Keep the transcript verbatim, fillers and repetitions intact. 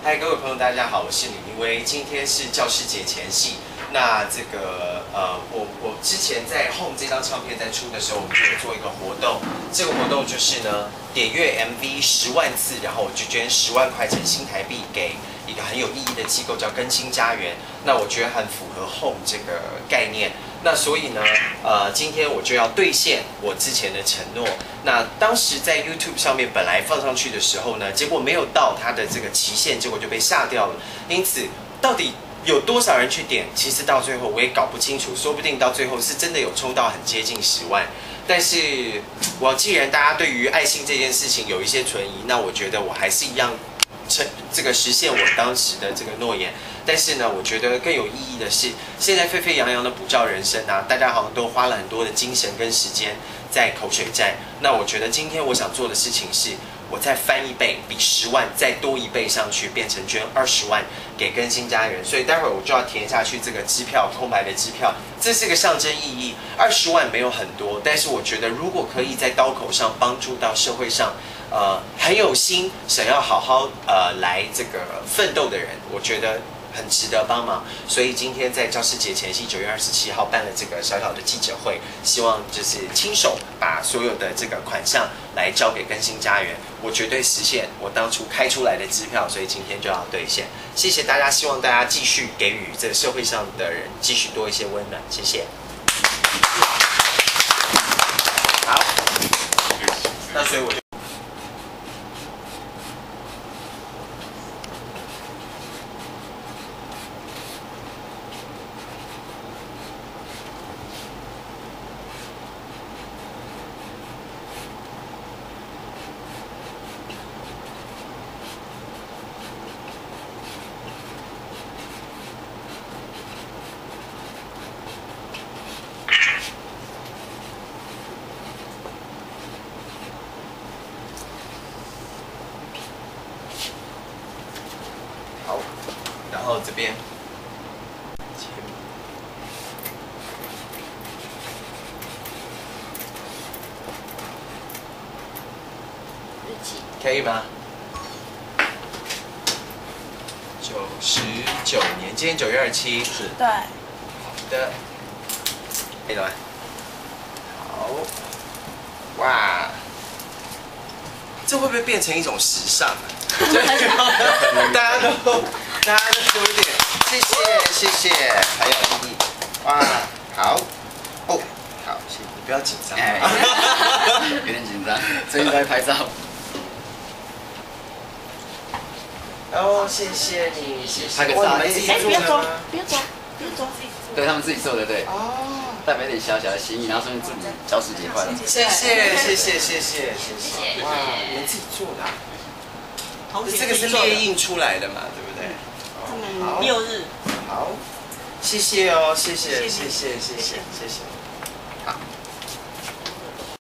嗨，各位朋友，大家好，我是李明威。今天是教师节前夕，那这个呃，我我之前在 Home 这张唱片在出的时候，我们就会做一个活动。这个活动就是呢，点阅 M V 十万次，然后我就捐十万块钱新台币给一个很有意义的机构，叫更新家园。那我觉得很符合 Home 这个概念。那所以呢，呃，今天我就要兑现我之前的承诺。那当时在 YouTube 上面本来放上去的时候呢，结果没有到它的这个期限，结果就被下掉了。因此，到底有多少人去点？其实到最后我也搞不清楚，说不定到最后是真的有冲到很接近十万。但是，我既然大家对于爱心这件事情有一些存疑，那我觉得我还是一样成这个实现我当时的这个诺言。但是呢，我觉得更有意义的是，现在沸沸扬扬的补教人生啊，大家好像都花了很多的精神跟时间在口水战。那我觉得今天我想做的事情是，我再翻一倍，比十万再多一倍上去，变成捐二十万给更新家园。所以待会儿我就要填下去这个支票，空白的支票，这是个象征意义。二十万没有很多，但是我觉得如果可以在刀口上帮助到社会上，呃，很有心想要好好呃来这个奋斗的人，我觉得很值得帮忙。所以今天在教师节前夕九月二十七号办了这个小小的记者会，希望就是亲手把所有的这个款项来交给更新家园，我绝对实现我当初开出来的支票，所以今天就要兑现。谢谢大家，希望大家继续给予这个社会上的人继续多一些温暖，谢谢。好，那所以我就。好，然后这边， 日期可以吗？九十九年，今天九月二十七，是。 对。 好的，可以了吗？好，哇，这会不会变成一种时尚啊？大家都，大家都有点，谢谢谢谢，还有意义，哇，好，哦，好，谢谢你不要紧张， 哎，有点紧张，最近在拍照。 哦，谢谢你，谢谢。 拍个照哇，你们自己哎， 做的不要走吗？， 不要走，不要走。 对他们自己做的，对， 哦， 代表一点小小的心意，然后顺便祝你教师节快乐。 谢谢谢谢谢谢谢谢，哇，你们自己做的啊。这个是列印出来的嘛，对不对？ 嗯，六日。 好，谢谢哦，谢谢谢谢谢谢谢谢。